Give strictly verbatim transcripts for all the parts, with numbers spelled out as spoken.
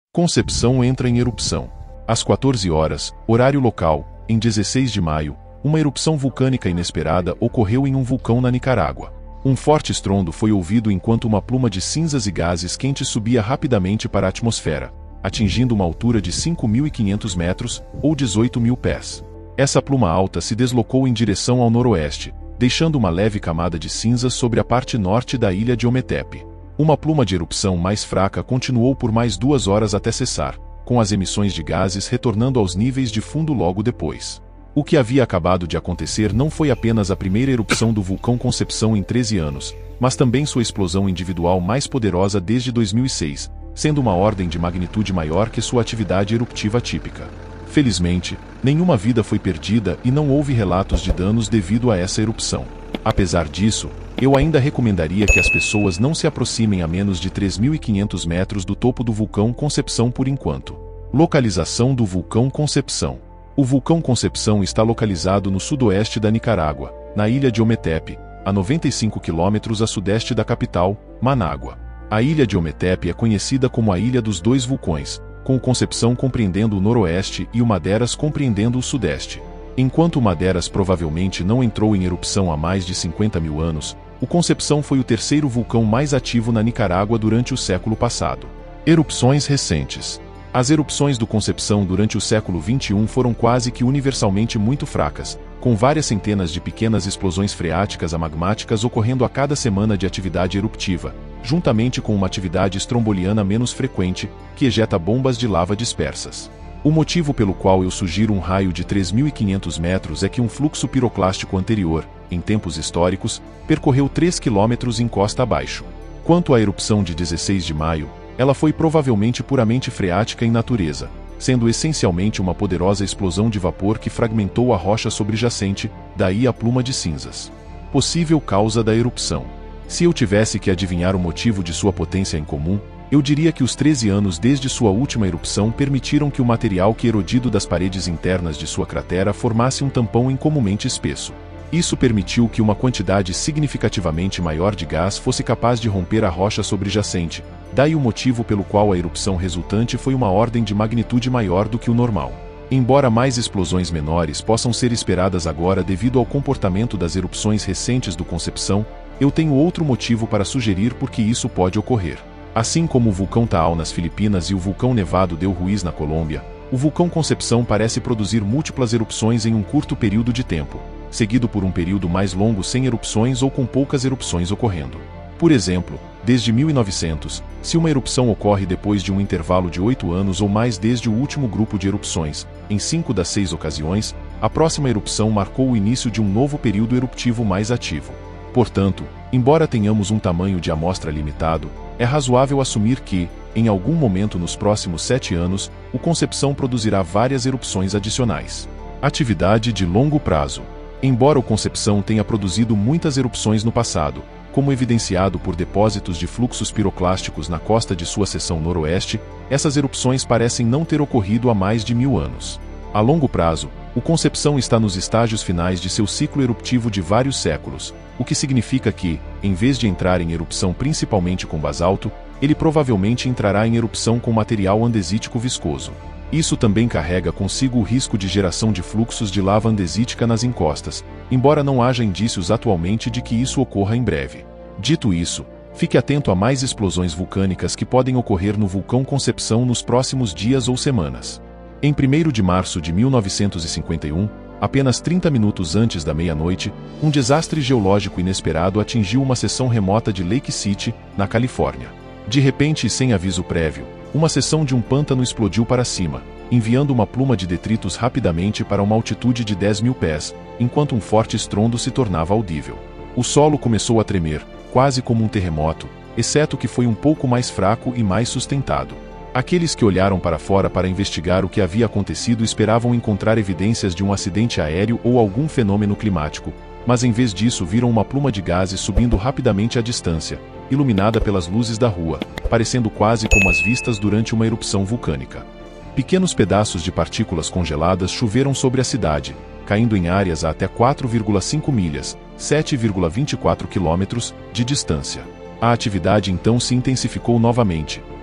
Concepção entra em erupção. Às quatorze horas, horário local, em dezesseis de maio, uma erupção vulcânica inesperada ocorreu em um vulcão na Nicarágua. Um forte estrondo foi ouvido enquanto uma pluma de cinzas e gases quentes subia rapidamente para a atmosfera, atingindo uma altura de cinco mil e quinhentos metros, ou dezoito mil pés. Essa pluma alta se deslocou em direção ao noroeste, deixando uma leve camada de cinzas sobre a parte norte da ilha de Ometepe. Uma pluma de erupção mais fraca continuou por mais duas horas até cessar, com as emissões de gases retornando aos níveis de fundo logo depois. O que havia acabado de acontecer não foi apenas a primeira erupção do vulcão Concepção em treze anos, mas também sua explosão individual mais poderosa desde dois mil e seis, sendo uma ordem de magnitude maior que sua atividade eruptiva típica. Felizmente, nenhuma vida foi perdida e não houve relatos de danos devido a essa erupção. Apesar disso, eu ainda recomendaria que as pessoas não se aproximem a menos de três mil e quinhentos metros do topo do vulcão Concepção por enquanto. Localização do vulcão Concepção. O vulcão Concepção está localizado no sudoeste da Nicarágua, na ilha de Ometepe, a noventa e cinco quilômetros a sudeste da capital, Manágua. A ilha de Ometepe é conhecida como a Ilha dos Dois Vulcões, com o Concepção compreendendo o noroeste e o Madeiras compreendendo o sudeste. Enquanto o Madeiras provavelmente não entrou em erupção há mais de cinquenta mil anos, o Concepção foi o terceiro vulcão mais ativo na Nicarágua durante o século passado. Erupções recentes. As erupções do Concepção durante o século vinte e um foram quase que universalmente muito fracas, com várias centenas de pequenas explosões freáticas a magmáticas ocorrendo a cada semana de atividade eruptiva, juntamente com uma atividade estromboliana menos frequente, que ejeta bombas de lava dispersas. O motivo pelo qual eu sugiro um raio de três mil e quinhentos metros é que um fluxo piroclástico anterior, em tempos históricos, percorreu três quilômetros em costa abaixo. Quanto à erupção de dezesseis de maio, ela foi provavelmente puramente freática em natureza, sendo essencialmente uma poderosa explosão de vapor que fragmentou a rocha sobrejacente, daí a pluma de cinzas. Possível causa da erupção. Se eu tivesse que adivinhar o motivo de sua potência incomum, eu diria que os treze anos desde sua última erupção permitiram que o material que erodido das paredes internas de sua cratera formasse um tampão incomumente espesso. Isso permitiu que uma quantidade significativamente maior de gás fosse capaz de romper a rocha sobrejacente, daí o motivo pelo qual a erupção resultante foi uma ordem de magnitude maior do que o normal. Embora mais explosões menores possam ser esperadas agora devido ao comportamento das erupções recentes do Concepção, eu tenho outro motivo para sugerir por que isso pode ocorrer. Assim como o vulcão Taal nas Filipinas e o vulcão Nevado del Ruiz na Colômbia, o vulcão Concepção parece produzir múltiplas erupções em um curto período de tempo, seguido por um período mais longo sem erupções ou com poucas erupções ocorrendo. Por exemplo, desde mil e novecentos, se uma erupção ocorre depois de um intervalo de oito anos ou mais desde o último grupo de erupções, em cinco das seis ocasiões, a próxima erupção marcou o início de um novo período eruptivo mais ativo. Portanto, embora tenhamos um tamanho de amostra limitado, é razoável assumir que, em algum momento nos próximos sete anos, o Concepção produzirá várias erupções adicionais. Atividade de longo prazo. Embora o Concepção tenha produzido muitas erupções no passado, como evidenciado por depósitos de fluxos piroclásticos na costa de sua seção noroeste, essas erupções parecem não ter ocorrido há mais de mil anos. A longo prazo, o Concepção está nos estágios finais de seu ciclo eruptivo de vários séculos, o que significa que, em vez de entrar em erupção principalmente com basalto, ele provavelmente entrará em erupção com material andesítico viscoso. Isso também carrega consigo o risco de geração de fluxos de lava andesítica nas encostas, embora não haja indícios atualmente de que isso ocorra em breve. Dito isso, fique atento a mais explosões vulcânicas que podem ocorrer no vulcão Concepção nos próximos dias ou semanas. Em primeiro de março de mil novecentos e cinquenta e um, apenas trinta minutos antes da meia-noite, um desastre geológico inesperado atingiu uma seção remota de Lake City, na Califórnia. De repente e sem aviso prévio, uma seção de um pântano explodiu para cima, enviando uma pluma de detritos rapidamente para uma altitude de dez mil pés, enquanto um forte estrondo se tornava audível. O solo começou a tremer, quase como um terremoto, exceto que foi um pouco mais fraco e mais sustentado. Aqueles que olharam para fora para investigar o que havia acontecido esperavam encontrar evidências de um acidente aéreo ou algum fenômeno climático, mas em vez disso viram uma pluma de gases subindo rapidamente à distância, iluminada pelas luzes da rua, parecendo quase como as vistas durante uma erupção vulcânica. Pequenos pedaços de partículas congeladas choveram sobre a cidade, caindo em áreas a até quatro vírgula cinco milhas, sete vírgula vinte e quatro quilômetros, de distância. A atividade então se intensificou novamente,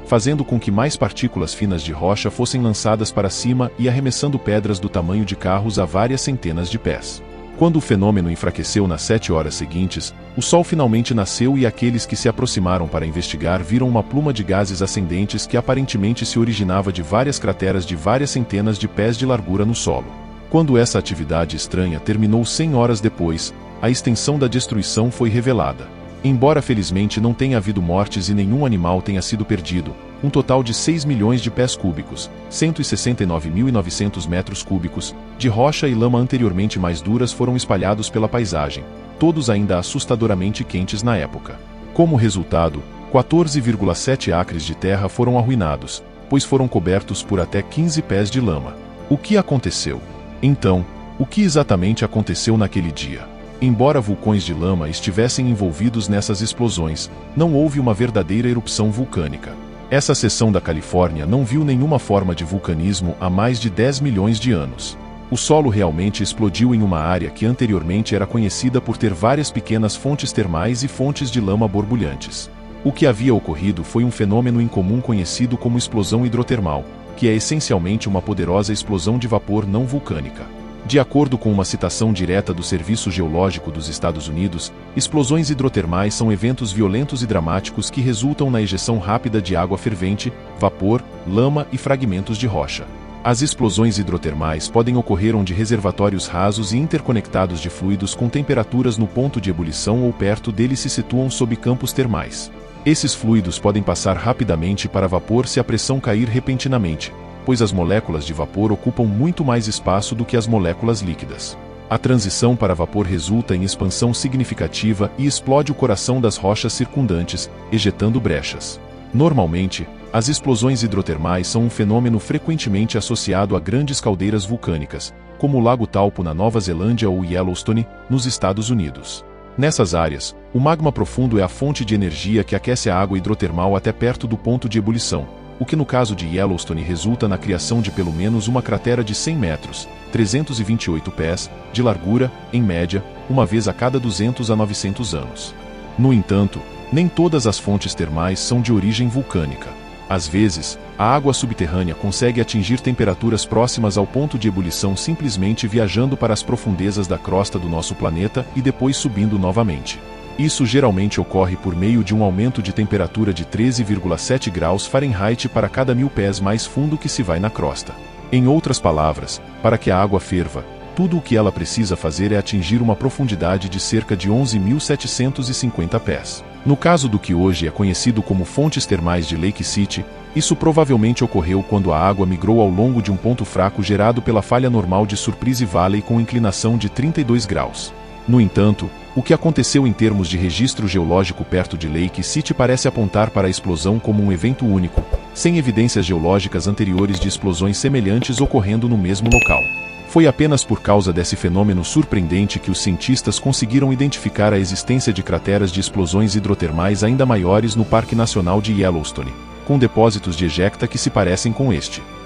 fazendo com que mais partículas finas de rocha fossem lançadas para cima e arremessando pedras do tamanho de carros a várias centenas de pés. Quando o fenômeno enfraqueceu nas sete horas seguintes, o Sol finalmente nasceu e aqueles que se aproximaram para investigar viram uma pluma de gases ascendentes que aparentemente se originava de várias crateras de várias centenas de pés de largura no solo. Quando essa atividade estranha terminou cem horas depois, a extensão da destruição foi revelada. Embora felizmente não tenha havido mortes e nenhum animal tenha sido perdido, um total de seis milhões de pés cúbicos, cento e sessenta e nove mil e novecentos metros cúbicos, de rocha e lama anteriormente mais duras foram espalhados pela paisagem, todos ainda assustadoramente quentes na época. Como resultado, quatorze vírgula sete acres de terra foram arruinados, pois foram cobertos por até quinze pés de lama. O que aconteceu? Então, o que exatamente aconteceu naquele dia? Embora vulcões de lama estivessem envolvidos nessas explosões, não houve uma verdadeira erupção vulcânica. Essa seção da Califórnia não viu nenhuma forma de vulcanismo há mais de dez milhões de anos. O solo realmente explodiu em uma área que anteriormente era conhecida por ter várias pequenas fontes termais e fontes de lama borbulhantes. O que havia ocorrido foi um fenômeno incomum conhecido como explosão hidrotermal, que é essencialmente uma poderosa explosão de vapor não vulcânica. De acordo com uma citação direta do Serviço Geológico dos Estados Unidos, explosões hidrotermais são eventos violentos e dramáticos que resultam na ejeção rápida de água fervente, vapor, lama e fragmentos de rocha. As explosões hidrotermais podem ocorrer onde reservatórios rasos e interconectados de fluidos com temperaturas no ponto de ebulição ou perto deles se situam sob campos termais. Esses fluidos podem passar rapidamente para vapor se a pressão cair repentinamente, pois as moléculas de vapor ocupam muito mais espaço do que as moléculas líquidas. A transição para vapor resulta em expansão significativa e explode o coração das rochas circundantes, ejetando brechas. Normalmente, as explosões hidrotermais são um fenômeno frequentemente associado a grandes caldeiras vulcânicas, como o Lago Taupo na Nova Zelândia ou Yellowstone, nos Estados Unidos. Nessas áreas, o magma profundo é a fonte de energia que aquece a água hidrotermal até perto do ponto de ebulição, o que no caso de Yellowstone resulta na criação de pelo menos uma cratera de cem metros, trezentos e vinte e oito pés, de largura, em média, uma vez a cada duzentos a novecentos anos. No entanto, nem todas as fontes termais são de origem vulcânica. Às vezes, a água subterrânea consegue atingir temperaturas próximas ao ponto de ebulição simplesmente viajando para as profundezas da crosta do nosso planeta e depois subindo novamente. Isso geralmente ocorre por meio de um aumento de temperatura de treze vírgula sete graus Fahrenheit para cada mil pés mais fundo que se vai na crosta. Em outras palavras, para que a água ferva, tudo o que ela precisa fazer é atingir uma profundidade de cerca de onze mil setecentos e cinquenta pés. No caso do que hoje é conhecido como fontes termais de Lake City, isso provavelmente ocorreu quando a água migrou ao longo de um ponto fraco gerado pela falha normal de Surprise Valley com inclinação de trinta e dois graus. No entanto, o que aconteceu em termos de registro geológico perto de Lake City parece apontar para a explosão como um evento único, sem evidências geológicas anteriores de explosões semelhantes ocorrendo no mesmo local. Foi apenas por causa desse fenômeno surpreendente que os cientistas conseguiram identificar a existência de crateras de explosões hidrotermais ainda maiores no Parque Nacional de Yellowstone, com depósitos de ejecta que se parecem com este.